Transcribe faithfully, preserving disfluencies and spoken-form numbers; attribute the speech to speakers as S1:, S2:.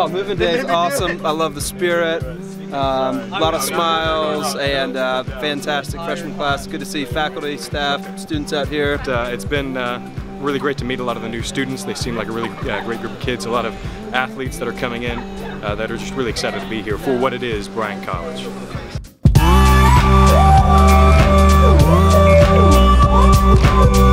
S1: moving day is awesome. I love the spirit. Um, a lot of smiles and uh, fantastic freshman class. Good to see faculty, staff, students out here.
S2: Uh, it's been uh, really great to meet a lot of the new students. They seem like a really uh, great group of kids. A lot of athletes that are coming in uh, that are just really excited to be here for what it is, Bryan College.
S3: Oh,